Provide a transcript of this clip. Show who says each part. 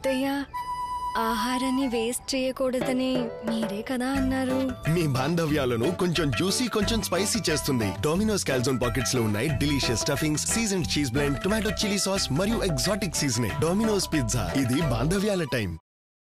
Speaker 1: అత్తయ్య ఆహారాన్ని వేస్ట్ చేయకూడదని మీరే కదా అన్నారు.
Speaker 2: మీ బాంధవ్యాలను కొంచెం జ్యూసీ కొంచెం స్పైసీ చేస్తుంది. డొమినోస్ కాల్జోన్ పాకెట్స్ లో ఉన్నాయి delicious stuffings, seasoned cheese blend, tomato chilli sauce మరియు ఎగ్జాటిక్ సీజనింగ్. డొమినోస్ పిజ్జా, ఇది బాంధవ్యాల టైం.